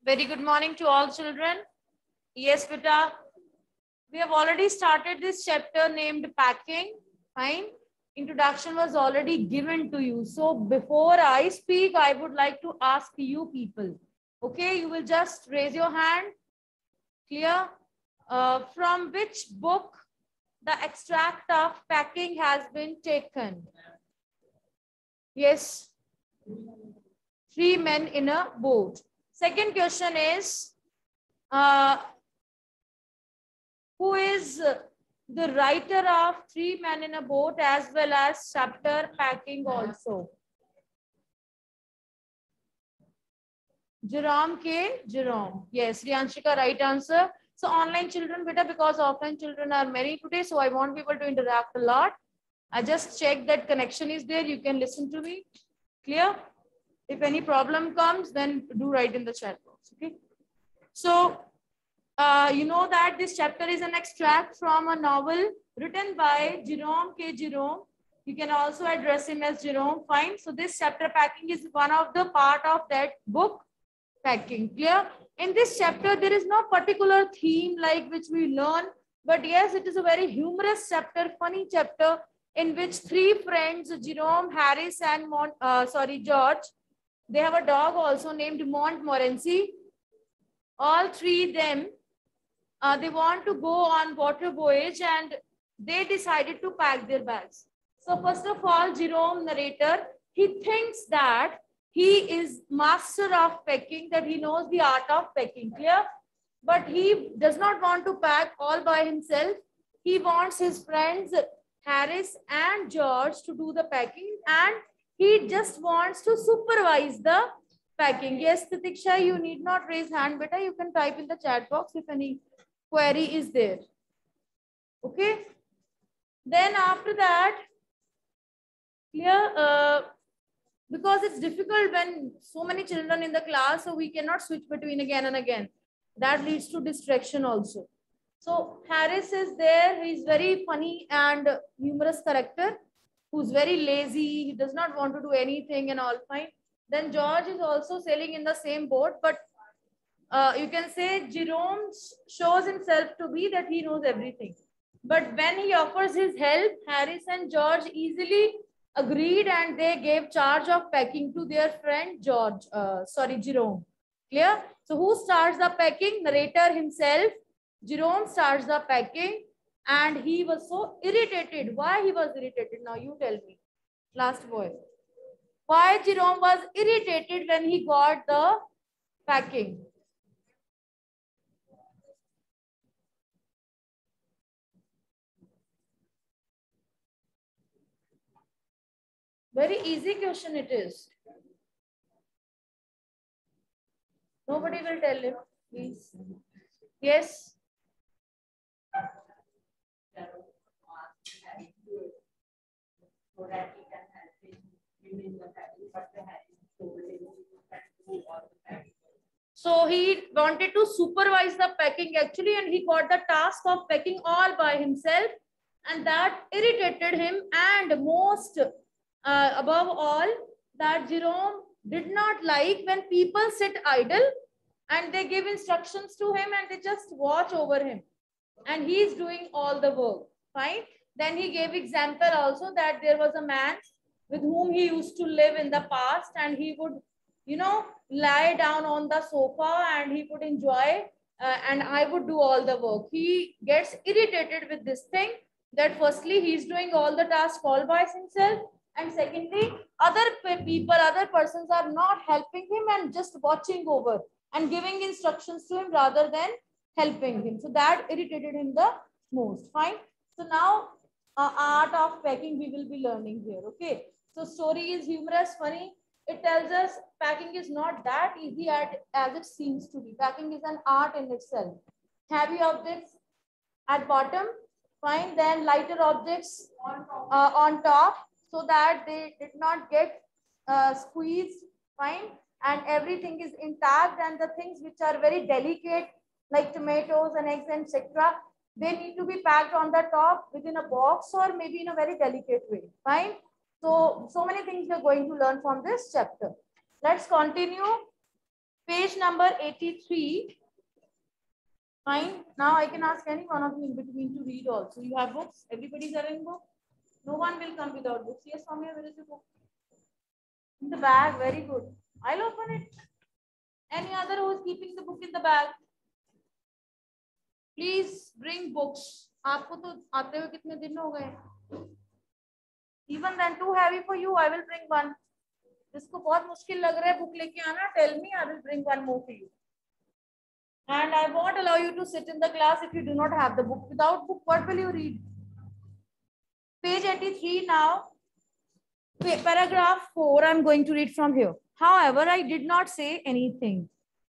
Very good morning to all children. Yes, beta. We have already started this chapter named packing. Fine. Introduction was already given to you. So before I speak, I would like to ask you people. Okay, you will just raise your hand. Clear? From which book the extract of packing has been taken? Yes. Three Men in a Boat. Second question is, who is the writer of Three Men in a Boat as well as chapter packing also? Jerome K. Jerome. Yes, Rianshika, right answer. So online children, beta, because offline children are many today, so I won't be able to interact a lot. I just check that connection is there. You can listen to me. Clear? If any problem comes, then do write in the chat box. Okay. So you know that this chapter is an extract from a novel written by Jerome K. Jerome. You can also address him as Jerome. Fine. So this chapter packing is one of the part of that book packing. Clear? In this chapter, there is no particular theme like which we learn. But yes, it is a very humorous chapter, funny chapter in which three friends, Jerome, Harris, and George, they have a dog also named Montmorency. All three them, they want to go on water voyage and they decided to pack their bags. So first of all, Jerome, narrator, he thinks that he is master of packing, that he knows the art of packing, clear? But he does not want to pack all by himself. He wants his friends Harris and George to do the packing, and he just wants to supervise the packing. Yes, Titiksha, you need not raise hand, beta. You can type in the chat box if any query is there. Okay. Then after that, clear, because it's difficult when so many children in the class, so we cannot switch between again and again. That leads to distraction also. So Harris is there. He's very funny and humorous character who's very lazy. He does not want to do anything and all fine. Then George is also sailing in the same boat, but you can say Jerome shows himself to be that he knows everything. But when he offers his help, Harris and George easily agreed and they gave charge of packing to their friend Jerome. Clear? So who starts the packing? Narrator himself. Jerome starts the packing and he was so irritated. Why he was irritated? Now you tell me. Last boy. Why Jerome was irritated when he got the packing? Very easy question it is. Nobody will tell him, please. Yes. So he wanted to supervise the packing actually, and he got the task of packing all by himself, and that irritated him. And most above all, that Jerome did not like when people sit idle and they give instructions to him and they just watch over him and he is doing all the work. Fine. Then he gave example also that there was a man with whom he used to live in the past, and he would, you know, lie down on the sofa and he would enjoy and I would do all the work. He gets irritated with this thing that firstly he's doing all the tasks all by himself, and secondly other people, other persons are not helping him and just watching over and giving instructions to him rather than helping him. So that irritated him the most. Fine. So now art of packing we will be learning here. Okay. So story is humorous, funny. It tells us packing is not that easy as it seems to be. Packing is an art in itself. Heavy objects at bottom, fine. Then lighter objects on top so that they did not get squeezed, fine. And everything is intact, and the things which are very delicate like tomatoes and eggs and etc., they need to be packed on the top within a box or maybe in a very delicate way. Fine. So many things we are going to learn from this chapter. Let's continue. Page number 83. Fine. Now I can ask any one of you in between to read also. You have books? Everybody's having book? No one will come without books. Yes, Soumya, where is the book? In the bag. Very good. I'll open it. Any other who is keeping the book in the bag? Please bring books. आपको तो आते हुए कितने दिन हो गए? Even then too heavy for you. I will bring one. जिसको बहुत मुश्किल लग रहा है बुक लेके आना, tell me, I will bring one more for you. And I won't allow you to sit in the class if you do not have the book. Without book, what will you read? Page 83 now. Paragraph 4, I'm going to read from here. However, I did not say anything.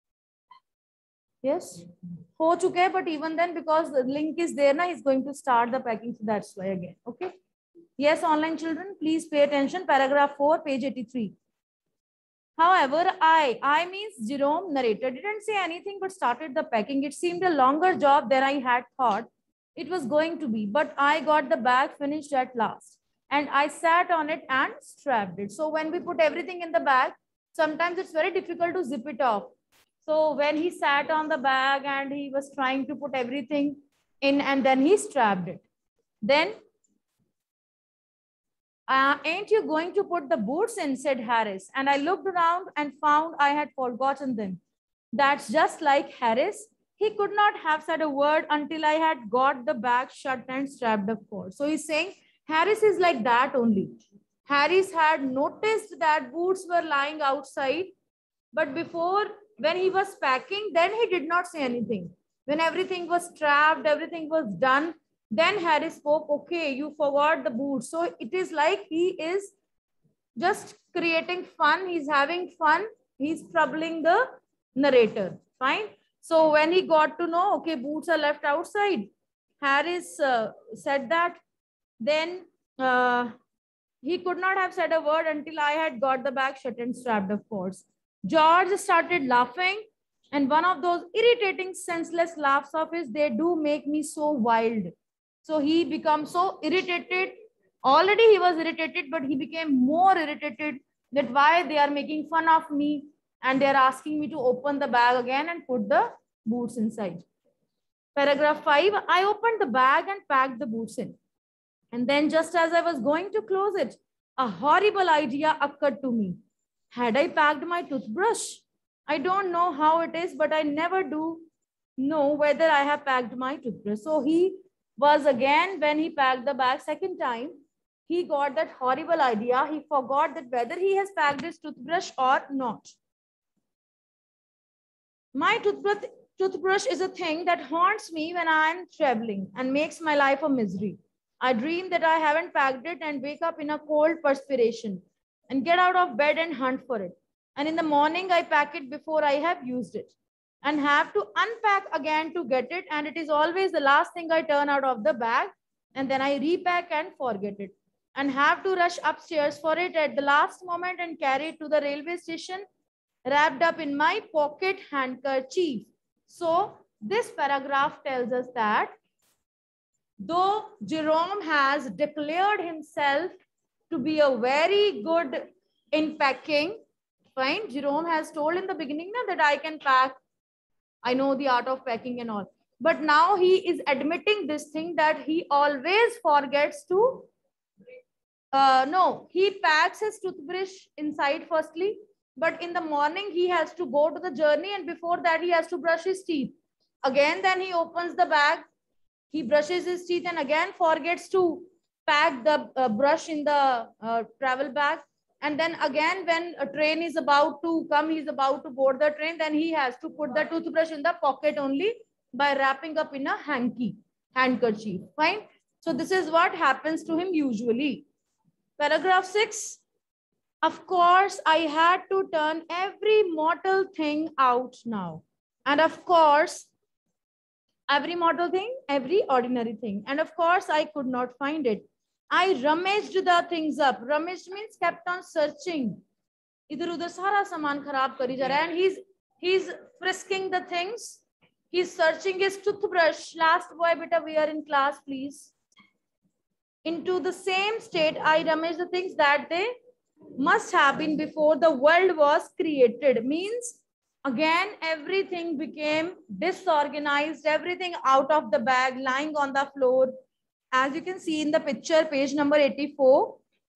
Yes? Ho chuke hai, but even then, because the link is there, na, he's going to start the packing. So that's why again. Okay? Yes, online children, please pay attention. Paragraph 4, page 83. However, I means Jerome, narrator, didn't say anything but started the packing. It seemed a longer job than I had thought it was going to be, but I got the bag finished at last. And I sat on it and strapped it. So when we put everything in the bag, sometimes it's very difficult to zip it off. So when he sat on the bag and he was trying to put everything in and then he strapped it. Then, ain't you going to put the boots in, said Harris. And I looked around and found I had forgotten them. That's just like Harris. He could not have said a word until I had got the bag shut and strapped up for. So he's saying Harris is like that only. Harris had noticed that boots were lying outside, but before, when he was packing, then he did not say anything. When everything was strapped, everything was done, then Harris spoke, okay, you forgot the boots. So it is like he is just creating fun. He's having fun. He's troubling the narrator. Fine. So when he got to know, okay, boots are left outside, Harris said that, then he could not have said a word until I had got the bag shut and strapped, of course. George started laughing, and one of those irritating, senseless laughs of his, they do make me so wild. So he becomes so irritated. Already he was irritated, but he became more irritated that why they are making fun of me and they are asking me to open the bag again and put the boots inside. Paragraph 5, I opened the bag and packed the boots in. And then just as I was going to close it, a horrible idea occurred to me. Had I packed my toothbrush? I don't know how it is, but I never do know whether I have packed my toothbrush. So he was again, when he packed the bag second time, he got that horrible idea. He forgot that whether he has packed his toothbrush or not. My toothbrush is a thing that haunts me when I'm traveling and makes my life a misery. I dream that I haven't packed it and wake up in a cold perspiration and get out of bed and hunt for it. And in the morning, I pack it before I have used it and have to unpack again to get it. And it is always the last thing I turn out of the bag. And then I repack and forget it and have to rush upstairs for it at the last moment and carry it to the railway station wrapped up in my pocket handkerchief. So this paragraph tells us that though Jerome has declared himself to be a very good in packing, fine, Jerome has told in the beginning that I can pack, I know the art of packing and all. But now he is admitting this thing that he always forgets to, he packs his toothbrush inside firstly, but in the morning he has to go to the journey and before that he has to brush his teeth. Again, then he opens the bag, he brushes his teeth and again forgets to pack the brush in the travel bag. And then again, when a train is about to come, he's about to board the train, then he has to put the toothbrush in the pocket only by wrapping up in a handkerchief. Fine. So this is what happens to him usually. Paragraph 6. Of course, I had to turn every mortal thing out now. And of course, every mortal thing, every ordinary thing. And of course, I could not find it. I rummaged the things up. Rummaged means kept on searching. Idhar udhar sara saman kharab kari ja raha hai. And he's frisking the things. He's searching his toothbrush. Last boy, beta, we are in class, please. Into the same state, I rummaged the things that they must have been before the world was created. Means Again, everything became disorganized, everything out of the bag, lying on the floor. As you can see in the picture, page number 84.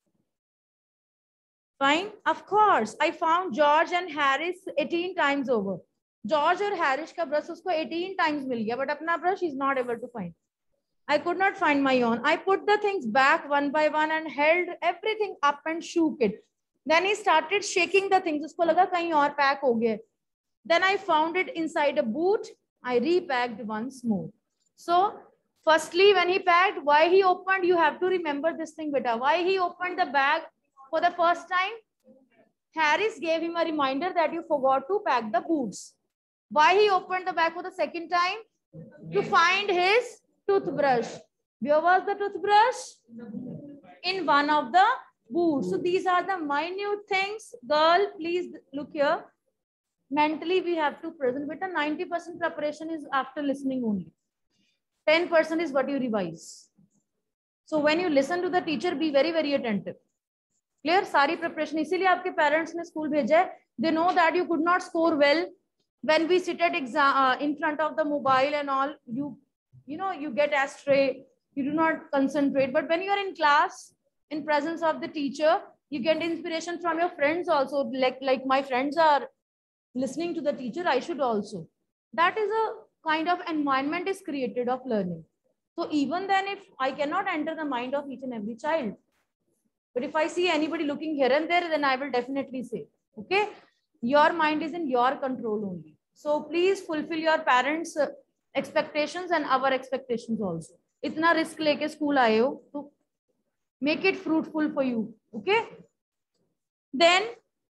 Fine. Of course, I found George and Harris 18 times over. George और Harris का brush उसको 18 times मिल गया, but अपना brush is not able to find. I could not find my own. I put the things back one by one and held everything up and shook it. Then he started shaking the things. उसको लगा कहीं और pack हो गया. Then I found it inside a boot. I repacked once more. So, firstly, when he packed, why he opened, you have to remember this thing, beta. Why he opened the bag for the first time? Harris gave him a reminder that you forgot to pack the boots. Why he opened the bag for the second time? To find his toothbrush. Where was the toothbrush? In one of the boots. So these are the minute things. Girl, please look here. Mentally, we have to present. But 90% preparation is after listening only. 10% is what you revise. So when you listen to the teacher, be very, very attentive. Clear? Sari preparation. इसीलिए आपके parents ने school भेजा है. They know that you could not score well when we sit at exam in front of the mobile and all. You know you get astray. You do not concentrate. But when you are in class, in presence of the teacher, you get inspiration from your friends also. Like my friends are listening to the teacher, I should also. That is a kind of environment is created of learning. So even then, if I cannot enter the mind of each and every child, but if I see anybody looking here and there, then I will definitely say, okay, your mind is in your control only. So please fulfill your parents' expectations and our expectations also. Itna risk leke school aaye ho, to make it fruitful for you, okay? Then,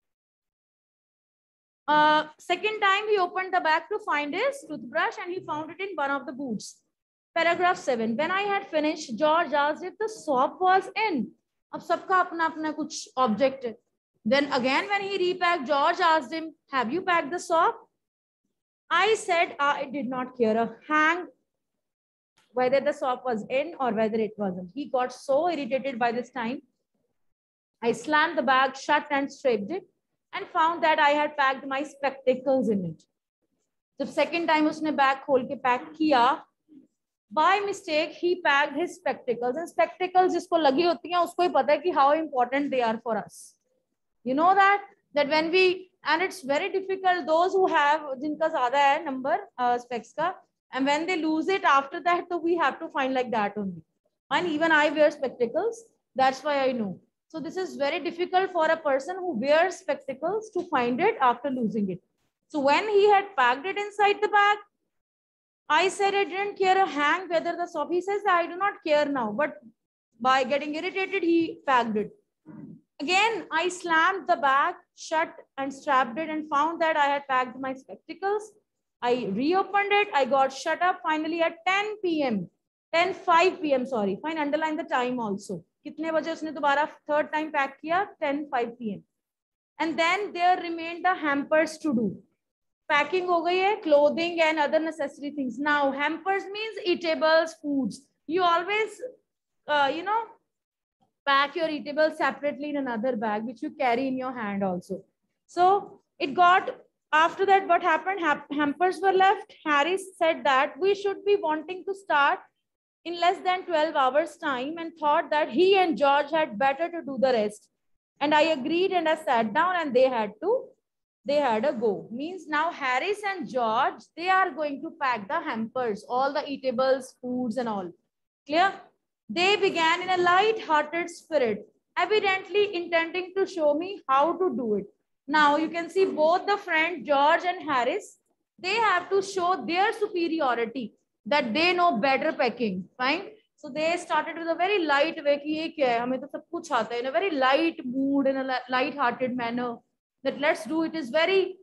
second time he opened the bag to find his toothbrush and he found it in one of the boots. Paragraph 7. When I had finished, George asked if the soap was in. अब सबका अपना अपना कुछ object है. Then again when he repacked, George asked him, have you packed the soap? I said I did not care a hang whether the soap was in or whether it wasn't. He got so irritated by this time. I slammed the bag shut and stripped it and found that I had packed my spectacles in it. जब second time उसने bag खोल के pack किया, by mistake he packed his spectacles. And spectacles जिसको लगी होती हैं उसको ही पता है कि how important they are for us. You know that when we, and it's very difficult, those who have जिनका ज़्यादा है number specs का, and when they lose it after that, so we have to find like that only. And even I wear spectacles, that's why I know. So this is very difficult for a person who wears spectacles to find it after losing it. So when he had packed it inside the bag, I said I didn't care a hang whether the soap. He says I do not care now, but by getting irritated, he packed it. Again, I slammed the bag shut and strapped it and found that I had packed my spectacles. I reopened it. I got shut up finally at 10 p.m. 10:05 p.m. Sorry, fine. Underline the time also. कितने बजे उसने दोबारा third time pack किया? 10:05 p.m. And then there remained the hampers to do. Packing हो गई है, clothing and other necessary things. Now hampers means eatables, foods. You always, pack your eatables separately in another bag, which you carry in your hand also. So it got, after that, what happened? Hampers were left. Harris said that we should be wanting to start in less than 12 hours time and thought that he and George had better to do the rest. And I agreed and I sat down and they had a go. Means now Harris and George, they are going to pack the hampers, all the eatables, foods and all. Clear? They began in a light-hearted spirit, evidently intending to show me how to do it. Now you can see both the friends, George and Harris, they have to show their superiority, that they know better packing. Fine. So they started with a very light way, कि ये क्या है, हमें तो सब कुछ आता है, in a very light mood, in a light-hearted manner. That let's do it is very,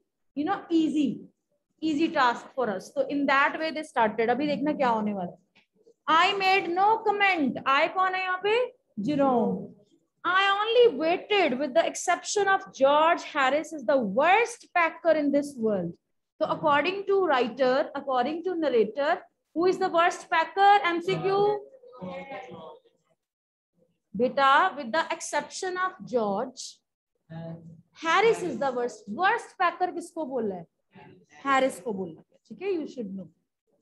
easy task for us. So in that way they started. अभी देखना क्या होने वाला. I made no comment. I कौन है यहाँ पे? Jerome. I only waited, with the exception of George. Harris is the worst packer in this world. So according to writer, according to narrator, who is the worst packer? MCQ. Beta, with the exception of George, Harris is the worst. Worst packer किसको बोल रहा है? Harris को बोलना, ठीक है, you should know.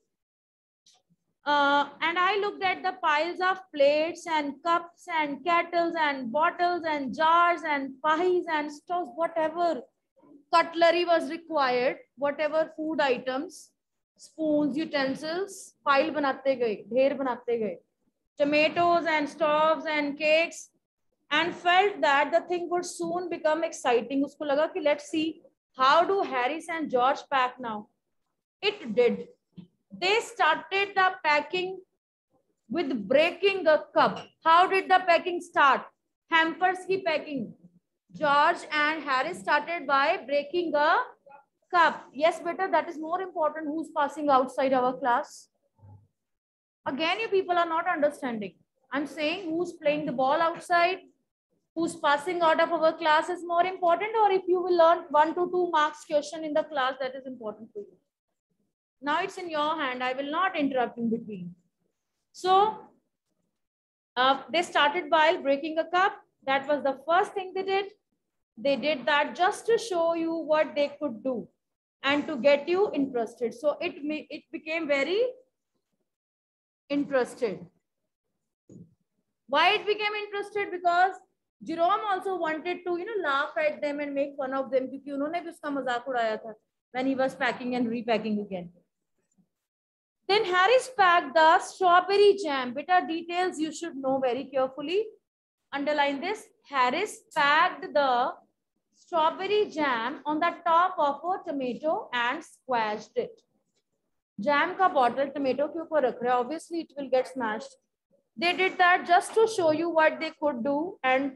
And I looked at the piles of plates and cups and kettles and bottles and jars and pies and stores, whatever cutlery was required, whatever food items, spoons, utensils, pile banate gaye, dher banate gaye, tomatoes and stoves and cakes, and felt that the thing would soon become exciting. Usko laga ki let's see how do Harris and George pack now. It did. They started the packing with breaking a cup. How did the packing start? Hampers ki packing. George and Harris started by breaking a cup. Yes, beta, that is more important. Who's passing outside our class? Again, you people are not understanding. I'm saying who's playing the ball outside, who's passing out of our class is more important, or if you will learn 1 to 2 marks question in the class, that is important for you. Now it's in your hand. I will not interrupt in between. So they started by breaking a cup. That was the first thing they did. They did that just to show you what they could do and to get you interested. So it became very interested. Why it became interested? Because Jerome also wanted to, laugh at them and make fun of them. Because उन्होंने भी उसका मजाक उड़ाया था when he was packing and repacking again. Then Harris packed the strawberry jam. Beta, details you should know very carefully. Underline this. Harris packed the strawberry jam on the top of a tomato and squashed it. Jam ka bottle tomato ke upar rakh raha hai. Obviously, it will get smashed. They did that just to show you what they could do, and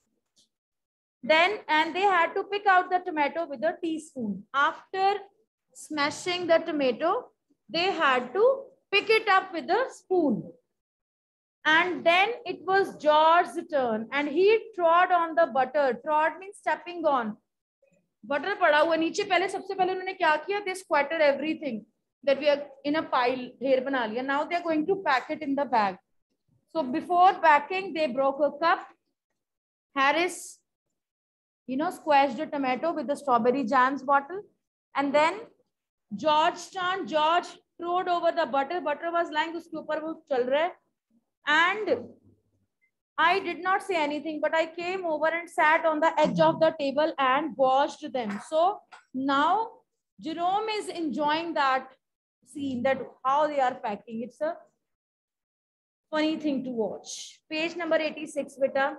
they had to pick out the tomato with a teaspoon. After smashing the tomato, they had to pick it up with a spoon. And then it was George's turn, and he trod on the butter. Trod means stepping on. Butter pada hua niche. Pehle sabse pehle unhone kya kiya? They squatted everything that we are in a pile. Dher bana liya. Now they are going to pack it in the bag. So before packing, they broke a cup. Harris, squashed a tomato with the strawberry jams bottle. And then George trod over the butter. Butter was lying, uske upar wo chal raha hai. And I did not say anything, but I came over and sat on the edge of the table and watched them. So now Jerome is enjoying that scene, that how they are packing. It's a funny thing to watch. Page number 86, beta.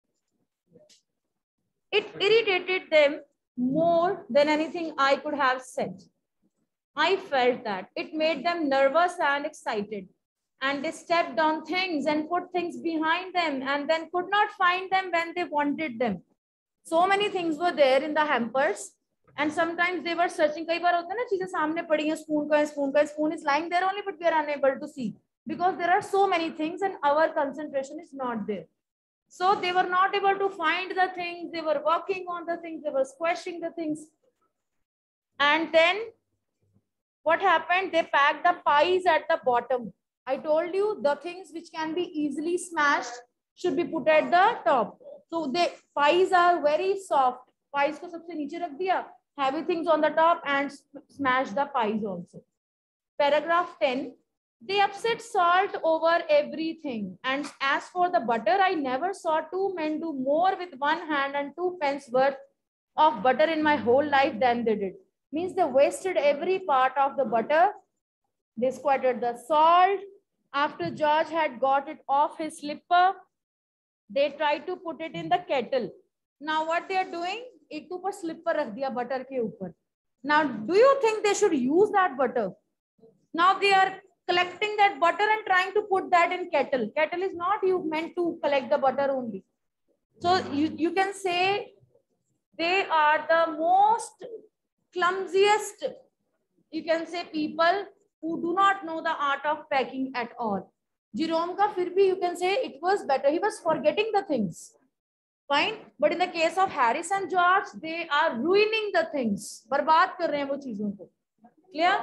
It irritated them more than anything I could have said. I felt that. It made them nervous and excited. And they stepped on things and put things behind them and then could not find them when they wanted them. So many things were there in the hampers. And sometimes they were searching. Kai baar hota hai na, cheezein samne padi hain, spoon is lying there only, but we are unable to see. Because there are so many things and our concentration is not there. So they were not able to find the things. They were working on the things. They were squashing the things. And then what happened? They packed the pies at the bottom. I told you the things which can be easily smashed should be put at the top. So the pies are very soft. Pies ko sabse niche rakh diya. Heavy things on the top and smash the pies also. Paragraph 10. They upset salt over everything. And as for the butter, I never saw two men do more with one hand and 2 pence worth of butter in my whole life than they did. Means they wasted every part of the butter. They squatted the salt. After George had got it off his slipper, they tried to put it in the kettle. Now what they are doing? Ek upar slipper rakh diya butter ke upar. Now do you think they should use that butter? Now they are collecting that butter and trying to put that in kettle. Kettle is not meant to collect the butter only. So you can say they are the most clumsiest, you can say, people who do not know the art of packing at all. Jerome ka fir bhi you can say it was better. He was forgetting the things. Fine. But in the case of Harris and George, they are ruining the things. Barbaad kar rahe hain wo cheezon ko. Clear?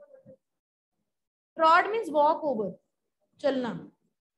Trod means walk over. Chalna.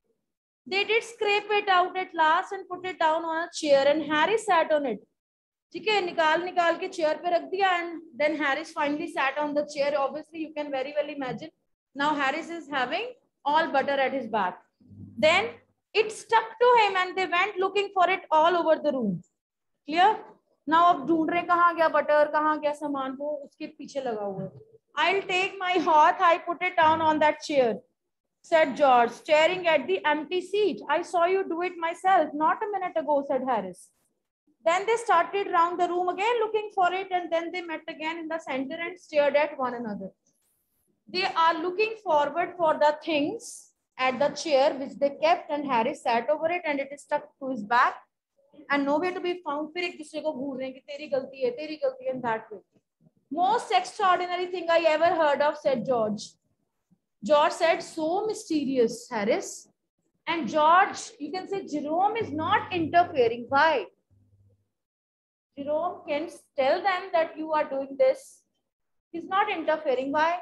They did scrape it out at last and put it down on a chair, and Harry sat on it. ठीक है, निकाल निकाल के chair पे रख दिया and then Harris finally sat on the chair. Obviously you can very well imagine now Harris is having all butter at his back. Then it stuck to him and they went looking for it all over the room. Clear? Now अब ढूंढ रहे कहाँ गया butter, कहाँ गया सामान, वो उसके पीछे लगा हुआ है. I'll take my hearth, I put it down on that chair, said George, staring at the empty seat. I saw you do it myself not a minute ago, said Harris. Then they started round the room again looking for it, and then they met again in the center and stared at one another. They are looking forward for the things at the chair which they kept, and Harry sat over it and it is stuck to his back and nowhere to be found. फिर एक दूसरे को घूर रहे हैं कि तेरी गलती है in that way. Most extraordinary thing I ever heard of, said George. George said, so mysterious, Harris. And George, you can say Jerome is not interfering. Why? Jerome can tell them that you are doing this. He's not interfering. Why?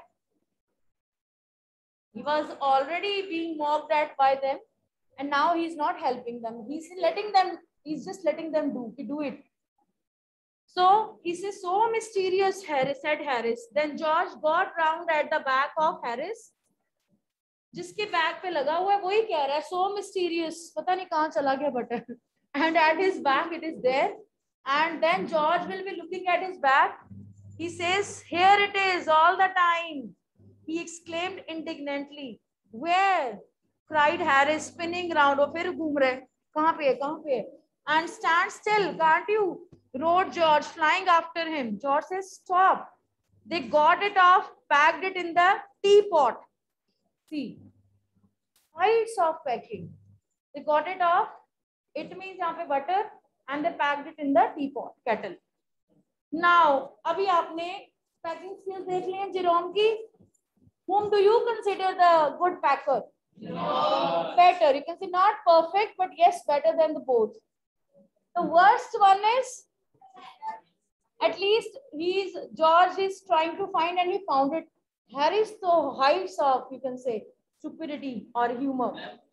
He was already being mocked at by them, and now he's not helping them. He's just letting them do it. So he says, so mysterious, Harris, said Harris. Then George got round at the back of Harris. जिसके back पे लगा हुआ है वही कह रहा है, so mysterious, पता नहीं कहाँ चला गया button. And at his back it is there. And then George will be looking at his back. He says, here it is all the time. He exclaimed indignantly. Where? Cried Harris, spinning round. वो फिर घूम रहे, कहाँ पे? And stand still, can't you? Roared George, flying after him. George says, stop. They got it off, packed it in the teapot. See, heights of packing. They got it off. It means यहाँ पे butter, and they packed it in the teapot, kettle. Now, अभी आपने packing skills देख लिए Jerome की. Whom do you consider the good packer? No. Better. You can say not perfect, but yes, better than the both. The worst one is, at least George is trying to find and he found it. Harry's the heights of, you can say, stupidity or humor.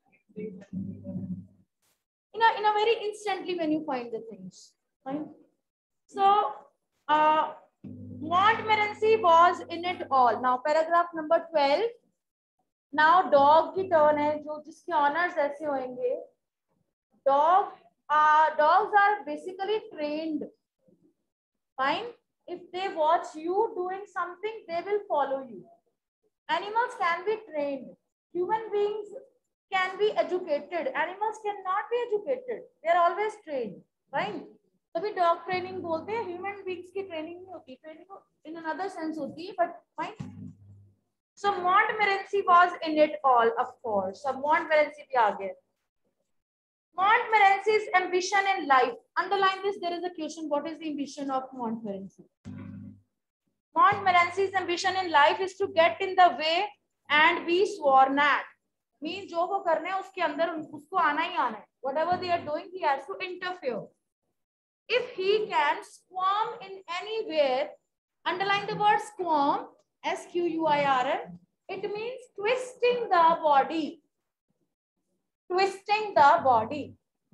In a very instantly when you find the things. Fine. So, Montmorency was in it all. Now, paragraph number 12. Now, dog की turn है, जो जिसके honors ऐसे होंगे. Dogs are basically trained. Fine. If they watch you doing something, they will follow you. Animals can be trained. Human beings can be educated. Animals cannot be educated. They are always trained. Fine. तभी dog training बोलते हैं. Human beings की training नहीं होती. Training in another sense होती है, but fine. So Montmorency was in it all, of course. So Montmorency भी आ गया. Montmorency's ambition in life. Underline this. There is a question. What is the ambition of Montmorency? Montmorency's ambition in life is to get in the way and be sworn at. Means जो वो करने हैं उसके अंदर उसको आना ही आना है. Whatever they are doing, he has to interfere. If he can squirm in anywhere, underline the word squirm, S-Q-U-I-R-M. It means twisting the body. Twisting the body.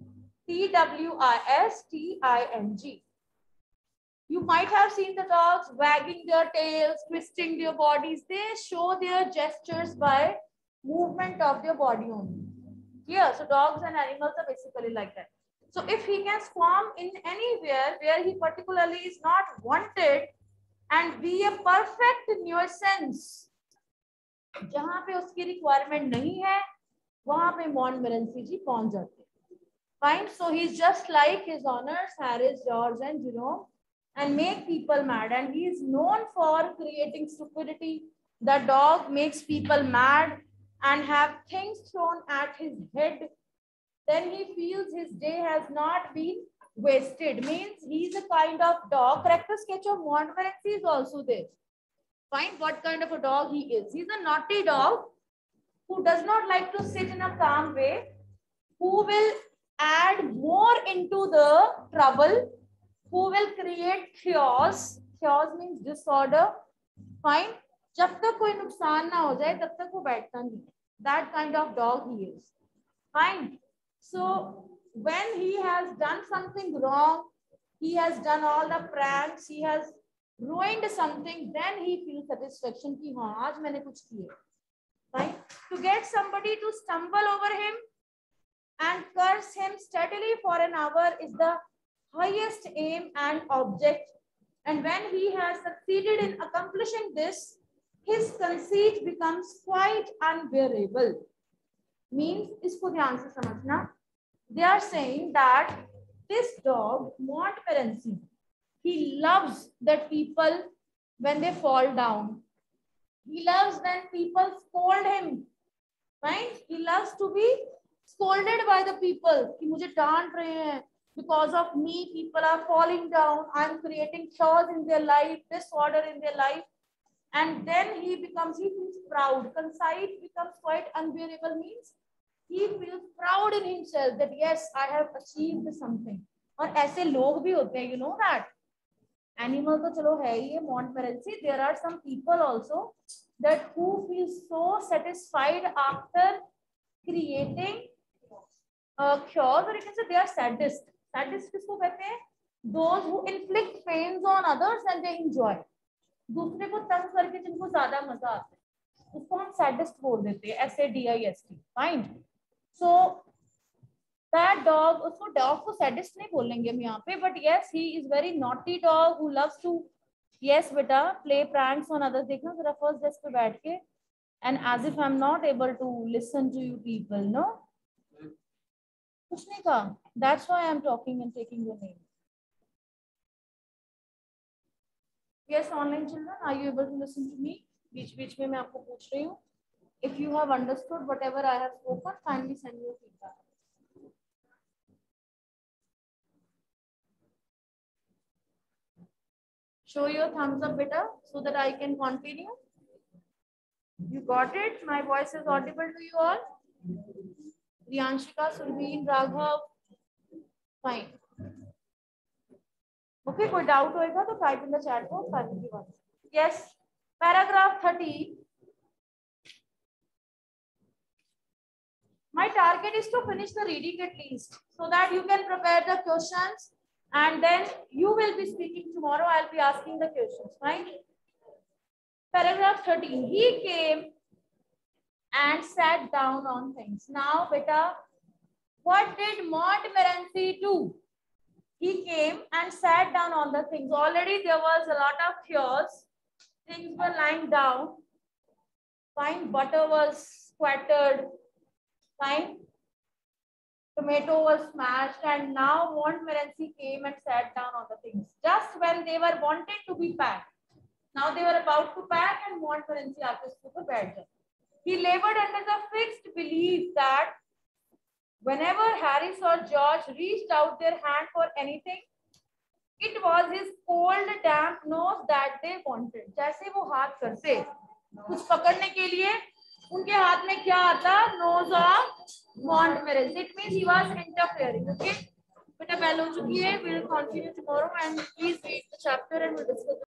T-W-I-S-T-I-N-G. You might have seen the dogs wagging their tails, twisting their bodies. They show their gestures by movement of their body only. Yeah, so dogs and animals are basically like that. So if he can squirm in anywhere where he particularly is not wanted and be a perfect nuisance, जहाँ पे उसकी requirement नहीं है, वहाँ पे Montmorency जी पहुँच जाते हैं. Fine. So he's just like his honors, Harris, George, and Jerome, and make people mad. And he is known for creating stupidity. The dog makes people mad and have things thrown at his head. Then he feels his day has not been wasted. Means he's a kind of dog. Character sketch of Montmorency is also there. Find what kind of a dog he is. He's a naughty dog who does not like to sit in a calm way, who will add more into the trouble, who will create chaos. Chaos means disorder. Fine. जब तक कोई नुकसान ना हो जाए तब तक वो बैठता नहीं. That kind of dog he is. Fine. So when he has done something wrong, he has done all the pranks, he has ruined something, then he feels satisfaction कि हाँ आज मैंने कुछ किया. Right? To get somebody to stumble over him and curse him steadily for an hour is the highest aim and object. And when he has succeeded in accomplishing this, his conceit becomes quite unbearable. Means, इसको ध्यान से समझना. They are saying that this dog, Montmorency, he loves that people when they fall down. He loves when people scold him, right? He loves to be scolded by the people. कि मुझे डांट रहे हैं. Because of me, people are falling down. I'm creating chaos in their life, disorder in their life. And then he feels proud. Conceit becomes quite unbearable, means he feels proud in himself that yes, I have achieved something. और ऐसे लोग भी होते हैं, you know that. Animal तो चलो है ही है, Montmorency. There are some people also that who feel so satisfied after creating cures, or you can say they are sadist. Sadist किसको कहते हैं? Those who inflict pains on others and they enjoy. दूसरे को तंग करके जिनको ज्यादा मजा आता है, उसको हम sadist बोल देते हैं. SADIST. Fine. So that dog, उसको dog को sadist नहीं बोलेंगे हम यहाँ पे, but yes, he is very naughty dog who loves to, yes बेटा, play pranks on others. देखना जरा first desk पे बैठ के, and as if I'm not able to listen to you people, no? कुछ नहीं कहा. That's why I'm talking and taking your name. Yes, online children, are you able to listen to me? बीच में मैं आपको पूछ रही हूँ. If you have understood whatever I have spoken, kindly send me your feedback. Show your thumbs up, beta, so that I can continue. You got it? My voice is audible to you all? Riyanshika, Surveen, Raghav. Fine. Okay, कोई doubt होएगा तो type in the chat box. Yes, paragraph 30. My target is to finish the reading at least, so that you can prepare the questions, and then you will be speaking tomorrow. I'll be asking the questions, right? Paragraph 13. He came and sat down on things. Now, beta, what did Montmorency do? He came and sat down on the things. Already there was a lot of chaos. Things were lying down. Fine, butter was spattered. Fine, tomato was smashed, and now Montmorency came and sat down on the things. Just when they were wanted to be packed. Now they were about to pack, and Montmorency asked to bed. He labored under the fixed belief that whenever Harris or George reached out their hand for anything, it was his cold, damp nose that they wanted. जैसे वो हाथ करते कुछ पकड़ने के लिए, उनके हाथ में क्या आता? Nose of Montmorency. It means he was interfering. Okay. बेटा बेल हो चुकी है. We will continue tomorrow, and please read the chapter and we'll discuss.